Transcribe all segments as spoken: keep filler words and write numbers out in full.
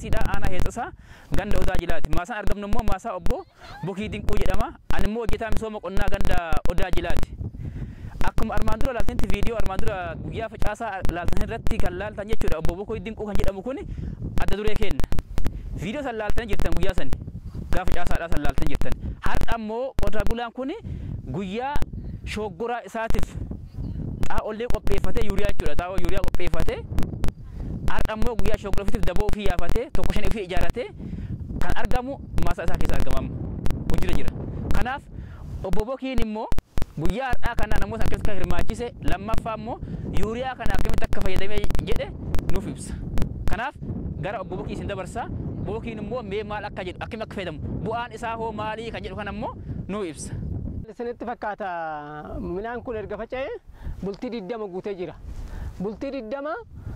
Arsiidha aanaa heexasa ganda Odaa Jilaati. Maasaan argamnu immoo maasaa obbo Bokii Dinquu jedhama. Ani immoo hojjetaa misooma qonnaa ganda Odaa Jilaati. Akkuma armaan dura laaltanitti viidiyoo armaan dura guyyaa facaasaa laaltan irratti kan laaltan jechuudha. Obbo Bokii Dinquu kan jedhamu kun adda duree kenna. Viidiyoo san laaltanii jirtan guyyaa sani gaafa facaasaadhaa san laaltanii jirtan. Har'a immoo qotee bulaan kun guyyaa shoggoraa isaatiif xaa'ollee qopheeffatee yuuriyaa jechuudha. Xaa'oo yuuriyaa qopheeffatee har'a immoo guyyaa shoggoraa ofiitiif daboo ofii yaafatee tokko shan ofii ijaaratee kan argamu maasaa isaa keessa argama. Hojiirra jira. Kanaaf obbo Bokiin immoo guyyaa har'aa kana namoota akkamitti akka hirmaachise lammaffaa immoo yuuriyaa kana akkamitti akka fayyadamee jedhe nuuf ibsa. Kanaaf gara obbo Bokii isin dabarsa. Obbo Bokiin immoo mee maal akka jedhu akkamitti akka fayyadamu bu'aan isaa hoo maalii kan jedhu kana immoo nuuf ibsa. Isinitti fakkaata midhaan kun erga faca'ee bultii digdama guutee jira. Bultii digdama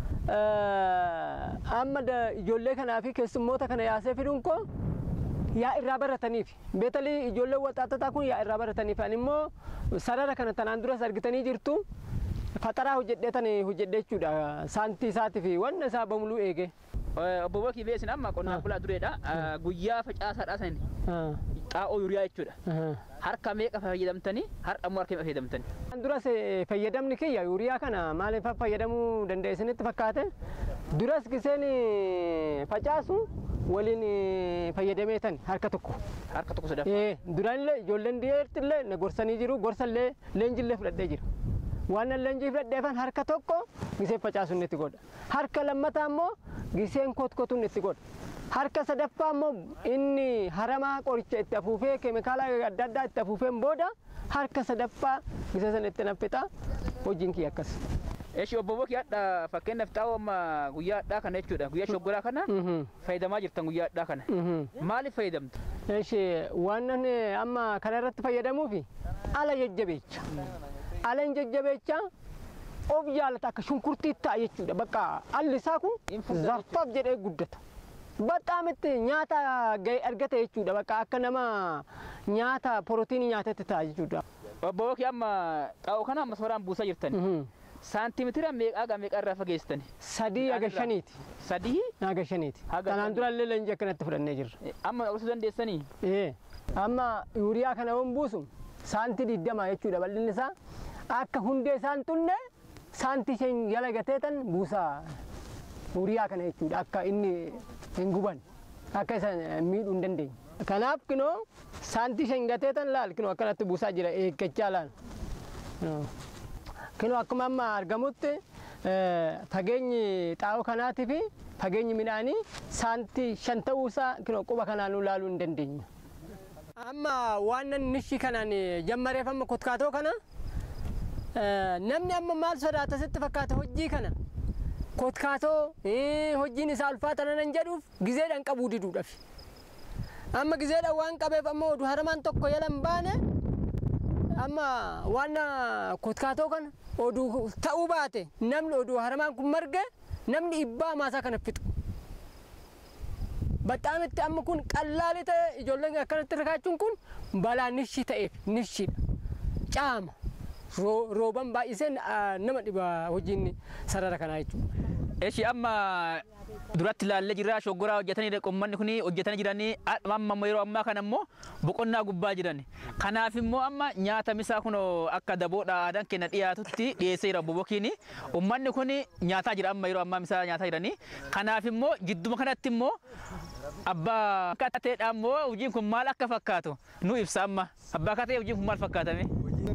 amma ijoollee kanaa fi keessummoota kana yaasee fiduun koo yaa irraa barataniif beetalii ijoollee waxaatataa kun yaa irraa barataniif ani immoo sarara kana tanaan duras argitanii jirtu faxaraa hojjedheetan hojjedhee jechuudha saantii isaatii fi wanna isaa bamuluu eege. Obbo Bokii beesin amma qonnaan bulaa dureedha. Guyyaa facaasaadhaa sani xaa'oo yuuriyaa jechuudha. Harka meeqa fayyadamtanii har'a immoo harka meeqa fayyadamtanii? Duras fayyadamni kiyya yuuriyaa kana maaliif fayyadamuu dandeessinitti fakkaate duras giseen facaasu waliin fayyadameetan harka tokko. Harka tokko sadaffa. Eh duraanillee ijoolleen dhiyeertillee na gorsanii jiru gorsallee leenjillee fudhadhee jira. Waan leenjii fudhadheefan harka tokko giseen facaasuun itti godha. Harka lammataa immoo giseen kotkotuun itti godha. Harka sadaffaa immoo inni haramaa qoricha itti afuufee keemikaala adda addaa itti afuufeen booda harka sadaffaa gisee sana itti naffixa hojiin kiyya akkas. Eeshi obbo Bokii hadha fakkeenyaaf xaa'oo amma guyyaa hadhaa kana jechuudha. Guyyaa shoggoraa kana fayyadamaa jirtan guyyaa hadhaa kana. Maaliif fayyadamtu? Eeshi waan amma kana irratti fayyadamuufi ala jajjabeecha. Ala jajjabeecha of jaalata akka shunkurtii ta'a jechuudha. Bakka alli isaa kun zarfaaf jedhee guddata. Baqaa miti nyaata argate jechuudha. Bakka akka nama nyaata pirootiinii nyaatetti ta'a jechuudha. Obbo Bokii amma xaa'oo kana amma sooraan buusaa jirtan. Saantimeetira meeqa meeqa irraa fageessitani? Sadii aga shaniiti. Sadii? Aga shaniiti. Kanaan dura illee leenjii akkanatti fudhannee jirra. Amma obsuu dandeessanii? Ee. Amma yuuriyaa kana waan buusu saantii digdama jechuudha bal'inni isaa akka hundee isaan tunne saantii shan jala gateetan buusaa yuuriyaa kana jechuudha akka inni hin guban akka isa miidhuu hin dandeenye. Kanaaf kinoo saantii shan gateetan laal kinoo akkanatti buusaa jira eeggachaa laal. Kinoo akkuma amma argamutti fageenyi xaa'oo kanaatii fi fageenyi midhaanii saantii shan ta'uusaa kinoo quba kanaan ilaaluu hin dandeenya. Amma waan nishi kanaan jammareef amma kotkaatoo kana namni amma maal sodaata sitti fakkaata hojii kana kotkaatoo hojiin isaa ulfaata nan jedhuuf gizeedhaan qabuu diduudhaaf. Amma gizeedhaan waan qabeef amma oduu haramaan tokko yalan baane amma waan kotkaatoo kana oduu ta'uu baate namni oduu haramaan kun marge namni ibbaa maasaa kana fixu. Bataam itti amma kun qallaali ta'e ijoolleen akkanatti rakkachuun kun balaa nishi ta'eef nishiidha. Caama rooban baay'isee nama dhiba hojiin sarara kanaa jechuudha. Eeshi amma duratti ilaallee jirra shoggoraa hojjetanii qommanni kun hojjetanii jiranii amma yeroo ammaa kana immoo boqonnaa gubbaa jiran. Kanaaf immoo amma nyaata misaa kun akka daboodha aadaan kenna dhiyaatutti dhiyeessee jira Obbo Bokiin. Uummanni kun nyaataa jira amma yeroo ammaa misaa nyaataa jiranii. Kanaaf immoo jidduma kanatti immoo abbaa kateedhaan immoo hojiin kun maal akka fakkaatu nu ibsa amma. Abbaa katee hojiin kun maal fakkaatame?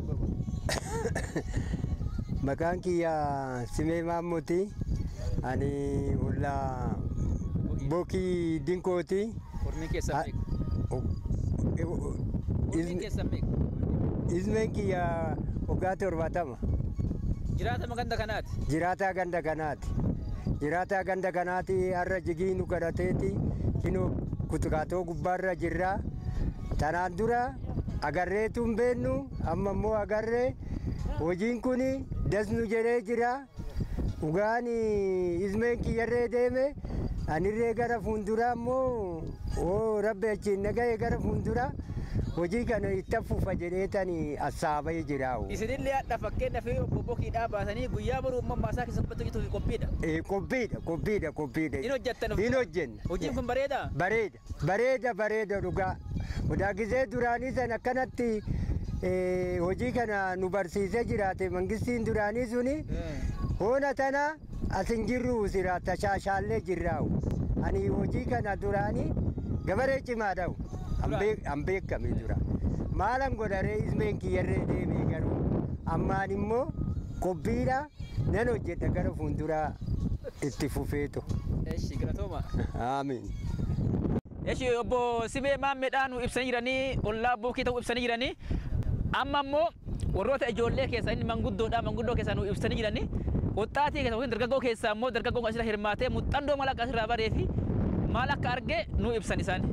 Maqaan kiyya Simee Maammooti. Ani ulla Bokii Dinqooti. Ormi keessa meeqa? Ormi keessa meeqa? Ismeen kiyya waggaa torbaatama. Jiraata ganda kanaati? Jiraata ganda kanaati. Jiraata ganda kanaati har'a jigii nu kadhateeti kinu kutkaatoo gubbaarra jirra. Tanaan dura agarreetu hin beennu amma immoo agarree hojiin kun dasnu jedhee jira. Ugaani ismeen kiyyarree deeme anirree gara fuulduraa immoo oo rabbi achiin nagahee gara fuulduraa hojii kana itti fufa jedheetanii assaabee jiraa'u. Isinillee hadha fakkeenya fi obbo Bokiidhaa baasanii guyyaa boruu uumammaa isaa keessatti hojjetuuf qophiidha. Eh qophiidha qophiidha qophiidha. Hin hojjettan. Hin hojjenna. Hojiin kun bareeda. Bareeda bareeda bareeda dhugaa. Odaa gisee duraanii san akkanatti hojii kana nu barsiisee jiraate mangistiin duraanii suni hoona tana asin jirru siraata shaashaallee jirraa'u. Ani hojii kana duraanii gabaree cimaadhaa'u. An beekame dura. Maalan godharee ismeen kiyyarree deemee garuu ammaan immoo qophiidha nan hojjedha gara fuulduraa itti fufeetu. Eshi galatooma. Amiin. Eshi obbo Sibee Maammeedhaan nu ibsanii jiranii ollaa Bokii ta'uu ibsanii jiranii amma immoo warroota ijoollee keessaa inni manguddoodha manguddoo keessaa nu ibsanii jiranii wixxaatii keessaa yookiin dargaggoo keessaa immoo dargaggoon asirra hirmaatee muuxannoo mala asirraa baree fi maal akka arge nu ibsan isaan.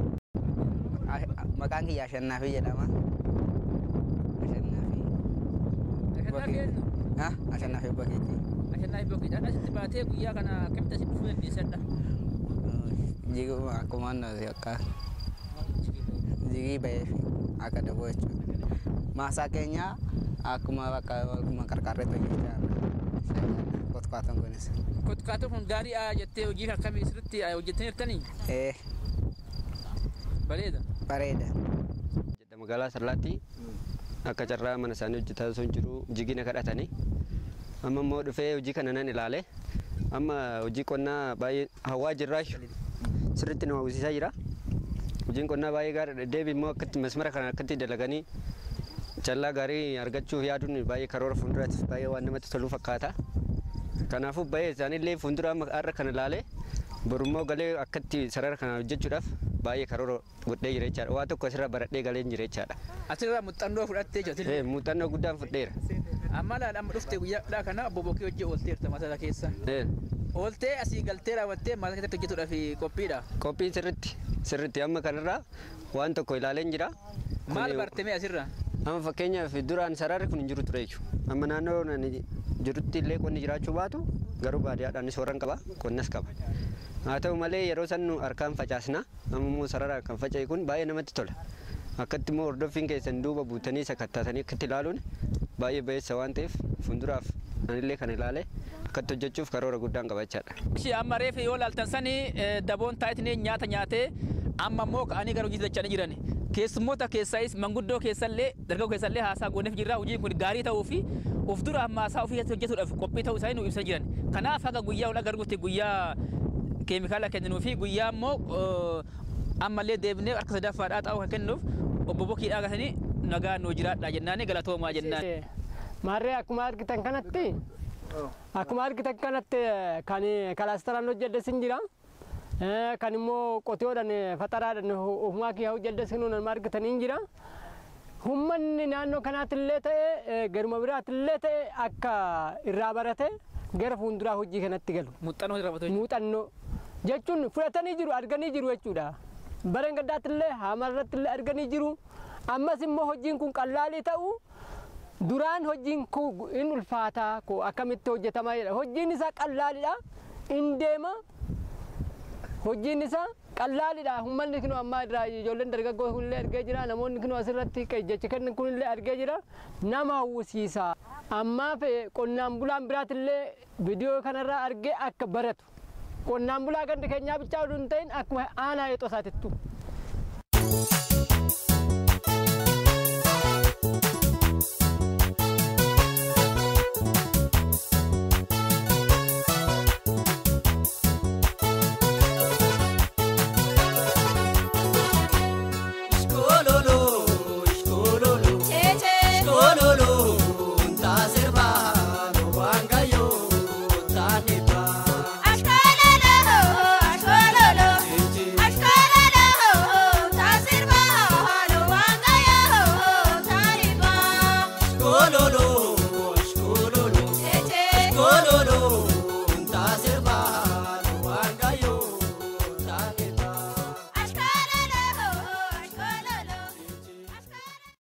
Maqaan kiyyaa Ashannaafi jedhama. Ashannaafi Bokiiti. Ashannaafi Bokiidha. Asitti baatee guyyaa kana akkamitti asitti dhufuu dandeessadha? Jiguu akkuma nuti akka jigii bahee fi akka daboo jechuudha. Maasaa keenya akkuma bakka akkuma qarqarreetti hojjechaa kotkaatoon kunis. Kotkaatoon kun gaarii jettee hojii akkamii sirriitti hojjettanii jirtanii? Ee. Bareeda. Bareeda. Magaalaa Sarlaatti akka carraa mana isaanii hojjetaa osoo hin jiru jigina kadhatanii amma immoo dhufee hojii kana nan ilaale amma hojii qonnaa baay'ee hawaa jirraash sirriitti nama hawwisiisaa jira. Hojiin qonnaa baay'ee gaariidha. Deebii immoo akkatti masmara kana akkatti dalaganii callaa gaarii argachuuf yaaduun baay'ee karoora fuulduraatiif baay'ee waan namatti tolu fakkaata. Kanaafuu baay'ee isaaniillee fuuldura har'a kana ilaalee borummoo galee akkatti sarara kana hojjechuudhaaf baay'ee karoora godhee jira jechaadha. Waa tokko asirraa baradhee galee jira jechaadha. Asirraa muuxannoo fudhattee jirti. Eh muuxannoo guddaan fudheera. Amma laala amma dhuftee guyyaa kana obbo Bokii hojii oolteerta mataa keessa. Eh ooltee asii galtee raawwattee mataa keessatti hojjetuudhaaf qophiidha. Qophii sirriitti sirriitti amma kanarraa waan tokko ilaaleen jira. Maal bartee asirraa? Amma fakkeenyaaf duraan sararri kun hin jiru ture jechuudha. Amma naannoo jirutti illee qonni jiraachuu baatu garuu baadiyyaadhaan sooran qaba qonnas qaba. Haa ta'u malee yeroo san nu harkaan facaasna amma immoo sarara kan faca'e kun baay'ee namatti tola. Akkatti immoo hordoffiin keessan duuba buutanii sakattaatanii akkatti ilaaluun baay'ee bayeessa waan ta'eef fuulduraaf anillee kan ilaale akkatti hojjechuuf karoora guddaan qabachaadha. Ishii amma reefi yoo laaltan sanii daboon taayitinee nyaata nyaatee amma immoo ka'anii gara hojii dachanii jiran. Keessummoota keessaayis manguddoo keessallee dargaggoo keessallee haasaa gooneef jirra. Hojiin kun gaarii ta'uu fi of dura hammaasaa ofii hojjetuudhaaf qophii ta'uu isaanii nu ibsa jiran. Kanaaf haga guyyaa ol agarruutti guyyaa keemikaala kennuu fi guyyaa immoo ammallee deebinee harka sadaffaadhaa xaa'oo kan kennuuf obbo Bokiidhaa gasanii nagaa nuu jiraadhaa jennaani galatoomaa jennaan. Maarree akkuma argitan kanatti akkuma argitan kanatti kan kalaastaraan hojjedhes hin jira. Kan immoo qotiyoodhaan fataraadhaan ofumaa kiyyaa hojjedhes kan argitan hin jira. Hummanni naannoo kanaatillee ta'e garuma biraatillee ta'e akka irraa barate gara fuulduraa hojii kanatti galu. Muuxannoo irraa baratu. Muuxannoo jechuun fudhatanii jiru arganii jiru jechuudha. Bareen gaddaattillee haamarrattillee arganii jiru. Ammas immoo hojiin kun qallaalii ta'u duraan hojiin kun in ulfaataa ko akkamitti hojjetamaa jedha. Hojiin isaa qallaalidha. In deema. Hojiin isaa qallaalidha. Hummanni kun amma irraa ijoolleen dargaggoo kunillee argee jira. Namoonni kun asirratti jecha kennan kunillee argee jira. Nama hawwisiisa. Ammaaf qonnaan bulaan biraatillee viidiyoo kanarraa argee akka baratu. Qonnaan bulaa gandi keenyaa bichaa oduu hin ta'in akkuma aanaa eexoo isaatittu.